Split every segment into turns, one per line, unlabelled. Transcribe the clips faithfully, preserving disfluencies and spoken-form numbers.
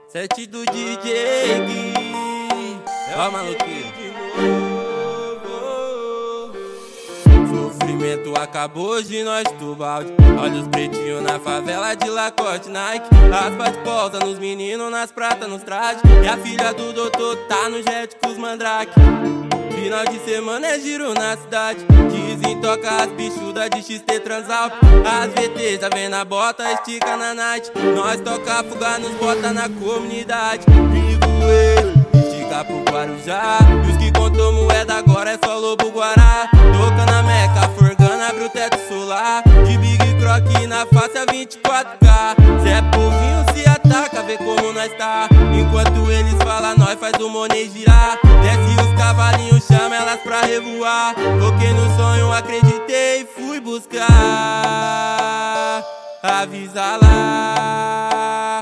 Sete do D J Gui. Ó, maluquinho. Sofrimento acabou, hoje nós do balde. Olha os pretinhos na favela de Lacoste, Nike. Raspa de polta nos meninos, nas pratas, nos trajes. E a filha do doutor tá no jet com os mandrake. Final de semana é giro na cidade. Dizem toca as bichudas de X T Transalp. As V T já vem na bota, estica na night. Nós toca fuga, nos bota na comunidade. Ligo ele, estica pro Guarujá. E os que contou moeda agora é só lobo guará. Toca na meca, forgana, abre o teto solar. De Big Croc na face a vinte e quatro K. Zé Povinho se ataca, vê como nós tá. Enquanto eles falam, nós faz o money girar. Desce os cavalinhos, chama elas pra revoar. Toquei no sonho, acreditei e fui buscar. Avisa lá.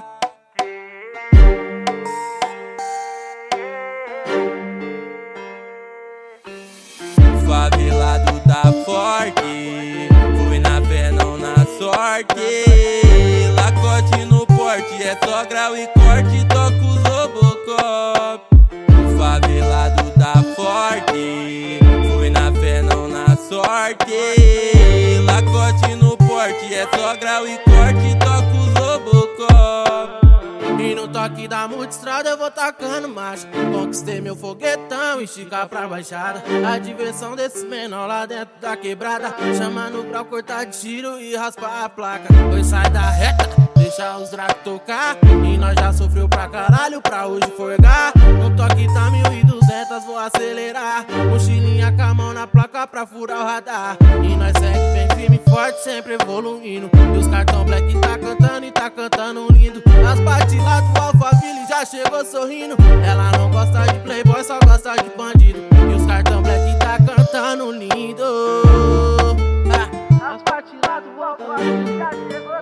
O favelado tá forte, fui na fé, não na sorte. Lacoste no porte, é só grau e corte, toca os Robocop. O favelado tá forte, fui na fé, não na sorte. Lacoste no porte, é só grau e corte, toca os Robocop.
E no toque da multistrada eu vou tacando marcha. Conquistei meu foguetão, estica pra baixada. A diversão desses menor lá dentro da quebrada. Chamando pra cortar de tiro e raspar a placa. Pois sai da reta, deixa os drag tocar. E nós já sofreu pra caralho pra hoje forgar. No toque tá mil e duzentos, vou acelerar. Mochilinha com a mão na placa pra furar o radar. E nós segue bem firme e forte, sempre evoluindo. E os cartão black tá cantando e tá cantando lindo. As batidas lá do Alphaville já chegou sorrindo. Ela não gosta de playboy, só gosta de bandido. E os cartão black tá cantando lindo. Ah. As batidas lá do Alphaville já chegou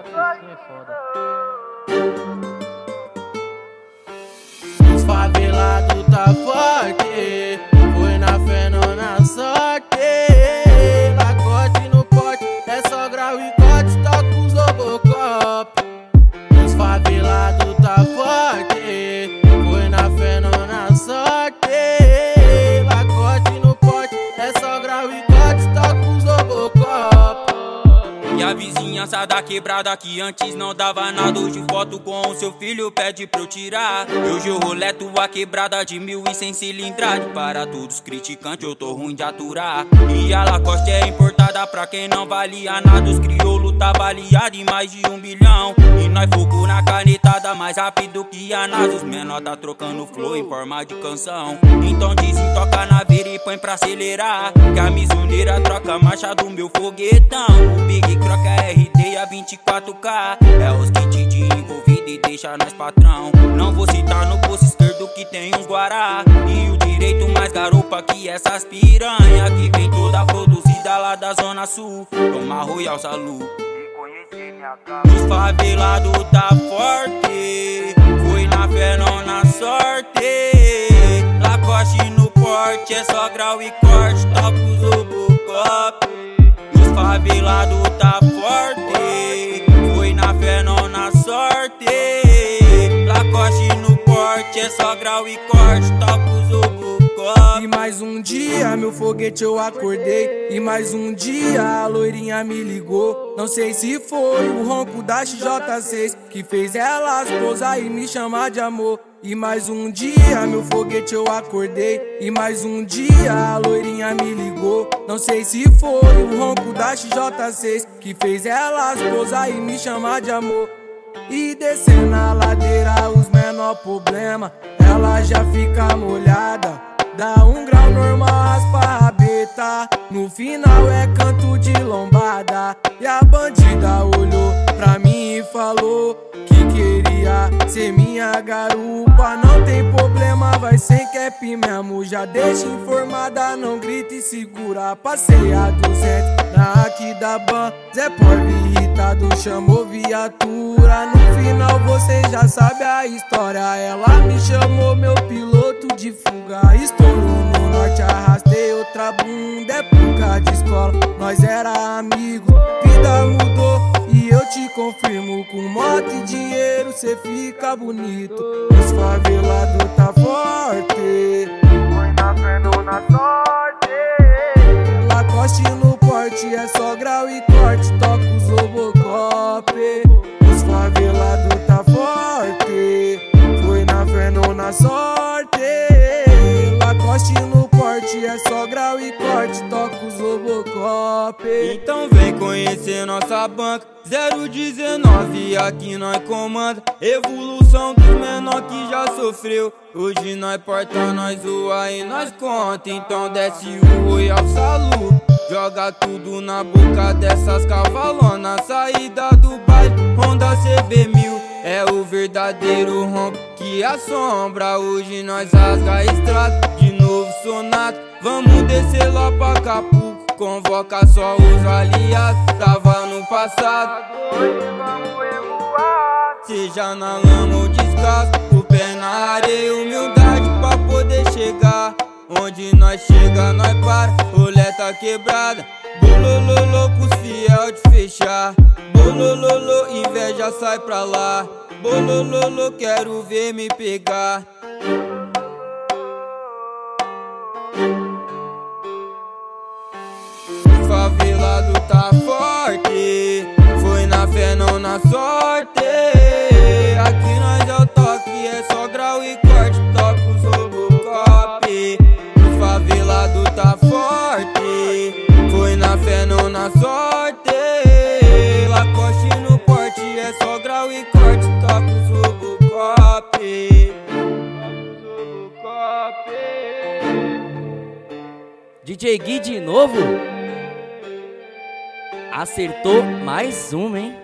sorrindo. Os favelados tá forte, foi na fé, não na sorte. Lacoste no pote, é só grau e corte, toca os Robocop. Os favelados tá forte, foi na fé, não na sorte. Lacoste no pote, é só grau e corte, toca os Robocop.
E a vizinhança da quebrada que antes não dava nada, hoje foto com o seu filho pede pra eu tirar. Hoje eu roleto a quebrada de mil e cem cilindrade. Para todos criticantes eu tô ruim de aturar. E a Lacoste é importada pra quem não valia nada. Os crioulos tá baleado em mais de um bilhão. E nós fogo na canetada mais rápido que a NASA. Os menor tá trocando flow em forma de canção. Então dizem toca na vira e põe pra acelerar. Que a misoneira troca a marcha do meu foguetão. O Big Croc é R D a vinte e quatro K. É os kits de envolvido e deixa nós patrão. Não vou citar no bolso esquerdo que tem uns guará. E o direito mais garupa que essas piranha. Que vem toda produzida lá da zona sul. Toma Royal Salu. Os favelados tá forte, foi na fé, não na sorte. Lacoste no porte, é só grau e corte, toca os Robocop. Os favelados tá forte, foi na fé, não na sorte. Lacoste no porte, é só grau e corte, toca os Robocop.
E mais um dia meu foguete eu acordei. E mais um dia a loirinha me ligou. Não sei se foi o ronco da X J seis que fez ela pousar e me chamar de amor. E mais um dia meu foguete eu acordei. E mais um dia a loirinha me ligou. Não sei se foi o ronco da X J seis que fez ela pousar e me chamar de amor. E descer na ladeira os menor problema, ela já fica molhada. Dá um grau normal, raspa a rabeta. No final é canto de lombada. E a bandida olhou pra mim e falou que queria ser minha garupa. Não tem problema, vai sem cap mesmo. Já deixa informada, não grita e segura. Passei a duzentos na aqui da ban. Zé Porve irritado chamou viatura. No final você já sabe a história. Ela me chamou meu piloto ponto de fuga. Estourou no norte, arrastei outra bunda. Época de escola, nós era amigo. Vida mudou e eu te confirmo. Com moto e dinheiro cê fica bonito. Os favelados tá forte.
Foi na fé, não na sorte.
Lacoste no porte, é só grau e corte. Toca os Robocop. Os favelados tá forte. Foi na fé, não na sorte. Lacoste no porte, é só grau e corte. Toca os Robocop.
Então vem conhecer nossa banca zero dezenove, aqui nós comanda. Evolução dos menor que já sofreu. Hoje nós porta, nós zoa e nós conta. Então desce o Royal Salu, joga tudo na boca dessas cavalonas. Saída do baile, Honda C B mil. É o verdadeiro ronco que assombra. Hoje nós rasga a estrada, de novo Sonato. Vamos descer lá pra Acapulco, convoca só os aliados. Tava no passado,
Hoje vamos revoar.
seja na lama ou descalço, o pé na areia, humildade pra poder chegar. Onde nós chega, nós para, roleta quebrada. Bolololo com os fiel de fechar. Bolololo, inveja sai pra lá. Bolololo, quero ver me pegar. O favelado tá forte. Foi na fé, não na sorte. Aqui nós é o toque, é só grau e corte. Toca os Robocop. O favelado tá forte. Foi na fé, não na sorte. Lacoste no porte, é só grau e corte. Toca os Robocop. Robocop.
D J Gui de novo? Acertou mais uma, hein?